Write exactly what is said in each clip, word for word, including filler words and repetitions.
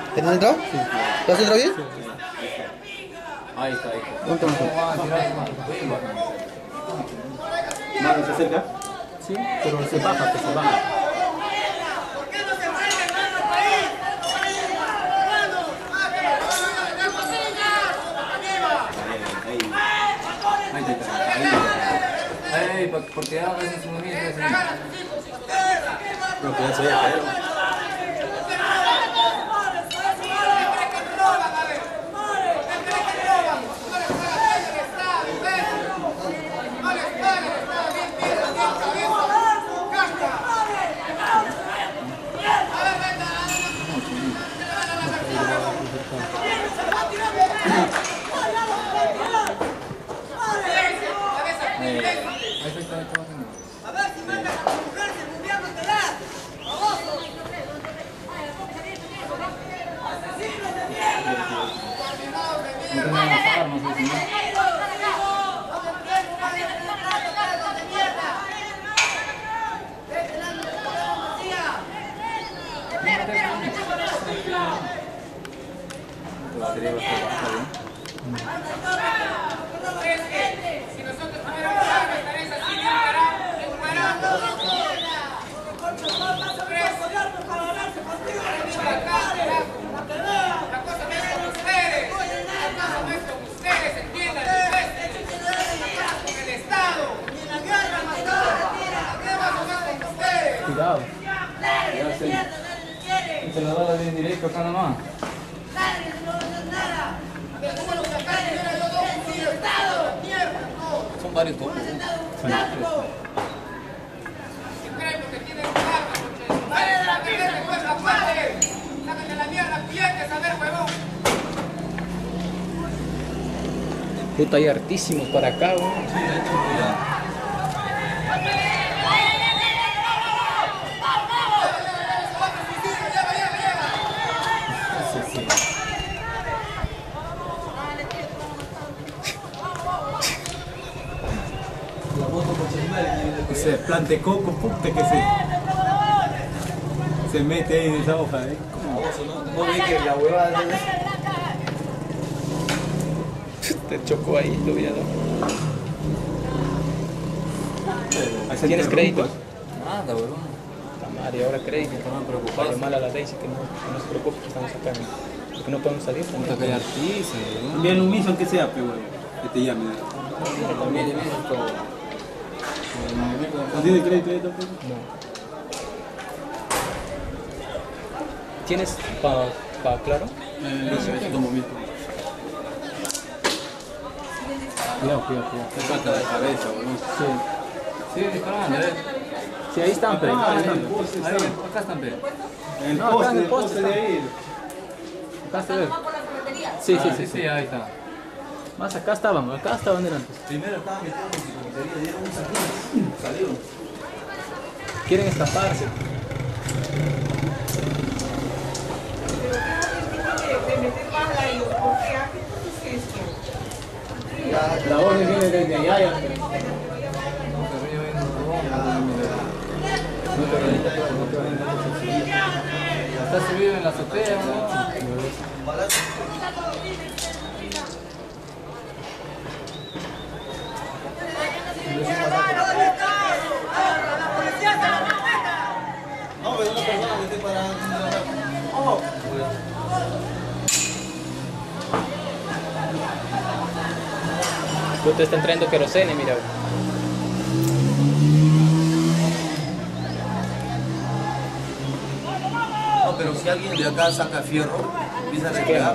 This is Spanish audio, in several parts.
¿Te has entrado? Sí. ¿Te has entrado bien? Sí. Ahí está, ahí está. ¿Dónde está? ¿Mano se acerca? Sí, pero se baja, que se baja. Ay, porque a veces uno mira así. No, que ya se vaya a caer. Cuidado. Se lo da bien directo acá nomás. Son varios topos. Puta, hay hartísimos para acá, güey. Ese plante coco, puta que se, se mete ahí en esa hoja, ¿eh? ¿No ves que la huevada Te chocó ahí, lo vi a dar. ¿Tienes crédito? Nada, huevón. La madre, ahora crédito. Estaban Para preocupados. llamar a la Daisy que no, que no se preocupe, que estamos acá. Porque no podemos salir. Puta que hay artista, huevón. Envíale un miso aunque sea, pero bueno, que te llame. También le miras todo. ¿No tiene crédito ahí tampoco? No. ¿Tienes para pa, claro? Eh, un momento. Cuidado, cuidado, cuidado. Se falta de cabeza, huevón. Sí. Sí, disparando, eh. Sí, ahí están, pero. Ah, ahí están. Ahí, acá están, pe. En el No, poste, acá en el el poste poste de ahí. Acá se ve. Sí, sí, Ah, sí, sí, sí. ahí está. Más acá estaban, acá estaban antes. Primero estaban metiendo en su comisaría, dieron un saquín, salieron. Quieren escaparse. La orden viene desde allá. Ya. Está subido en la azotea, ¿no? No, pero una persona que esté parada. Oh. Tú te están trayendo querosene, mira. No, pero si alguien de acá saca fierro, empieza a recrear.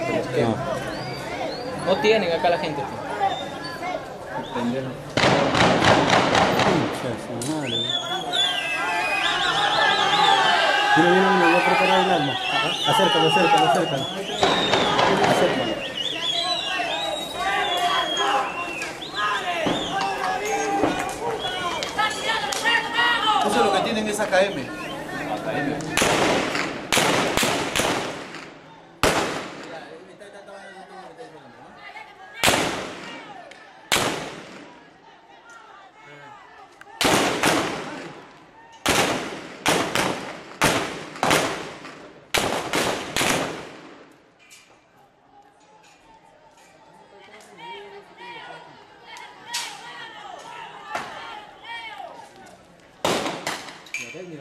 No tienen acá la gente. Pendejo. Mira, mira, mira, voy a preparar el arma. Acércalo, acércalo, acércalo. Acércalo. Eso es lo que tienen es A K M. A K M.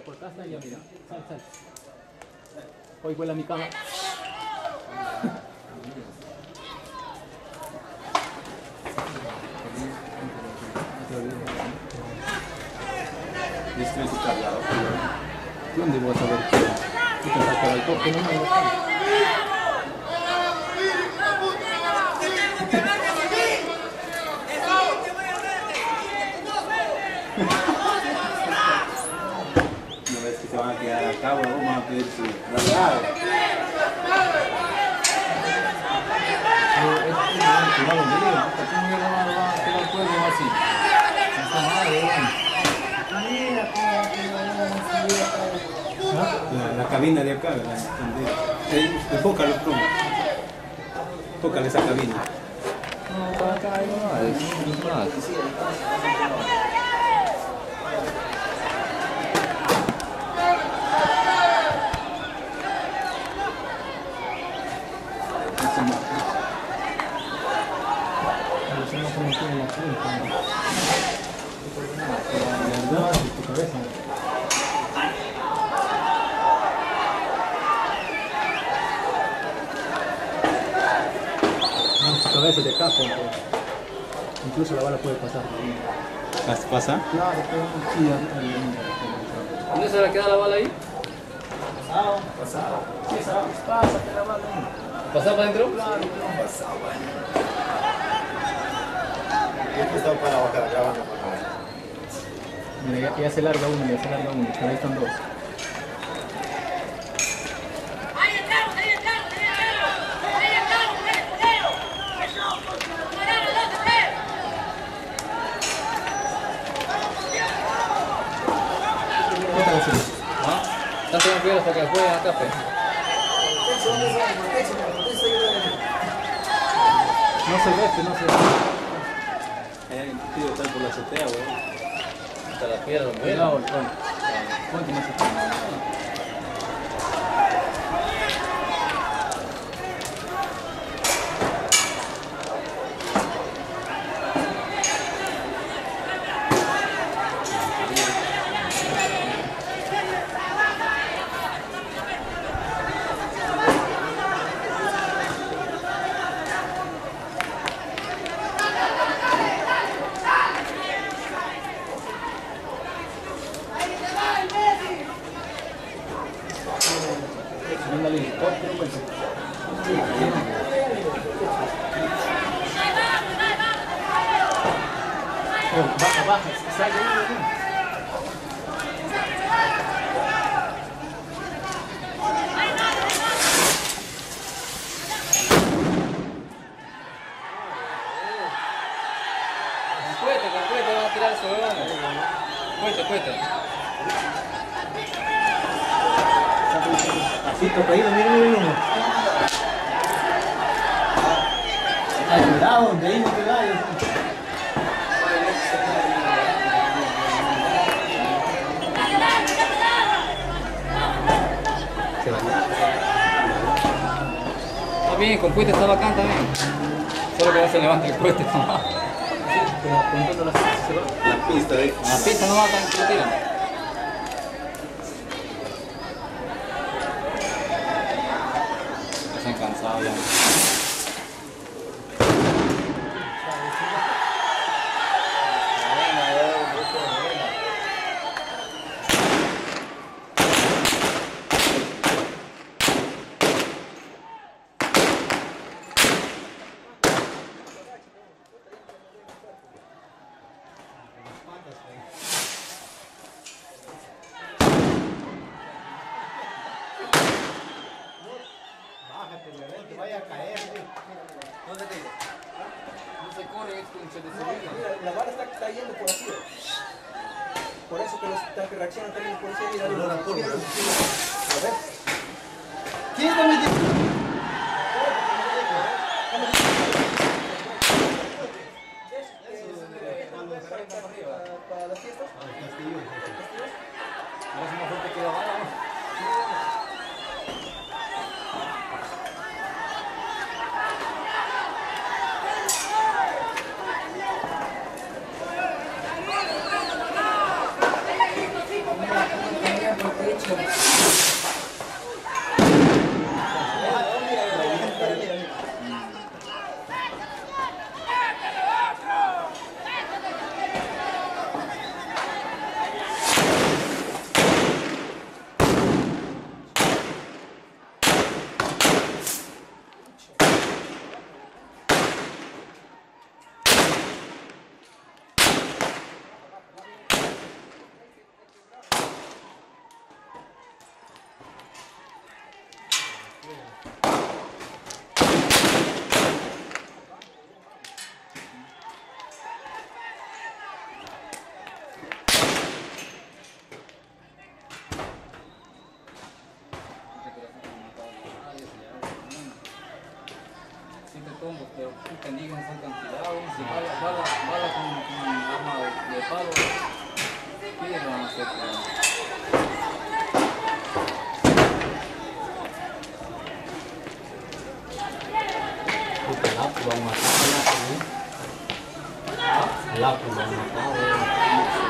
por acá está ya, mira. Sal, sal. Hoy vuela mi cama. Distribuye su cargador. ¿Dónde voy a saber qué? ¿Qué te saca el toque? No me lo sé. No ves que se van a quedar acá, bueno, vamos a pedir su traslado. La, la cabina de acá, ¿verdad? Donde enfócalo, plomo. Enfócale esa cabina. No, para acá hay nomás. A veces de acá, porque incluso la bala puede pasar. ¿Pasa? Claro, sí, ¿Dónde se le queda la bala ahí? pasado, pasado. Sí, pasado, pásate la bala. ¿Pasaba para adentro? Claro, Yo estaba para bajar grabando. mira, ya, ya se larga uno, ya se larga uno, pero ahí están dos. ¿Qué están haciendo? ¿Ah? Están tomando piedras para que jueguen acá, pues. No se ve, que no se ve. Hay alguien que pide estar por la azotea, weón. Hasta las piedras lo Cuidado, mueven. Juan. Juan, que no se ve. Baja, baja, sale ahí. Cuete, con cuete van a tirar esos huevones. Cuete, cuete. Así, tocadito, mira, mira, mira. Ay, cuidado, de ahí no te vayas. Se va. Está bien, con cuete está bacán también. Solo que no se levanta el cuete nomás. Pero apuntando las cosas se va. La pista de. A la pista no va tan que lo tiran. Están cansados ya. Te vaya a caer, ¿dónde te digo? No se corre, es como se desequilibra. Mira, la bala está cayendo por aquí. Por eso que los tanques reaccionan también por ese mira, mira, mira, a ver. ¿Quién está metiendo? Para las fiestas. Ahora es más fuerte que la bala. tombos, pero puta, indígenas son tan tirados. Si bala, bala, bala con, con arma de, de palo, ¿qué le van a hacer? Puta, lapo lo han matado, lapo, ¿eh? Lapo lo han matado.